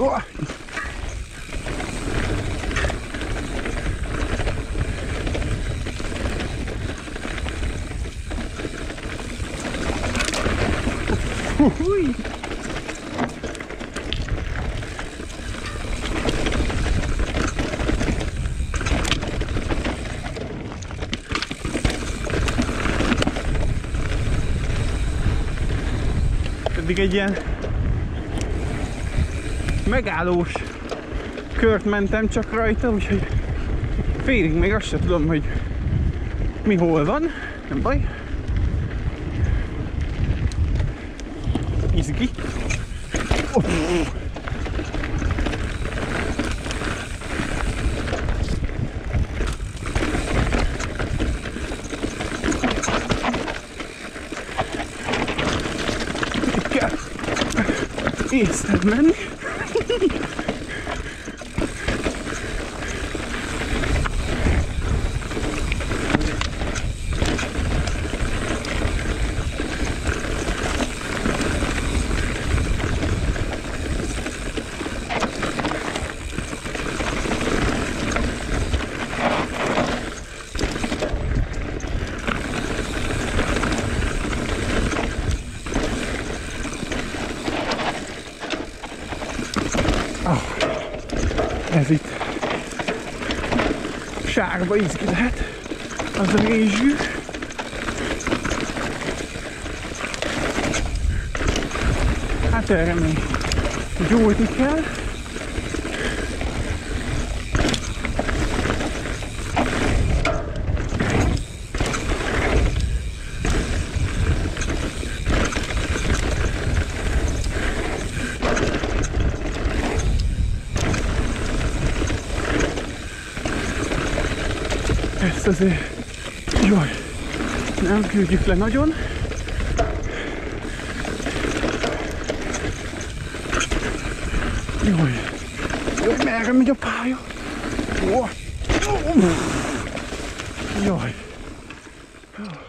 Oh. Eddig egy ilyen megállós kört mentem csak rajta, úgyhogy félig még azt sem tudom, hogy mi hol van, nem baj. Izgi. Oh. Itt kell észre menni. Ez itt sárba izgi lehet, az a rézsű. Hát erre még gyújtni kell. Ezt azért, jaj, nem küldjük le nagyon. Jaj, jaj, merre megy a pálya? Jaj.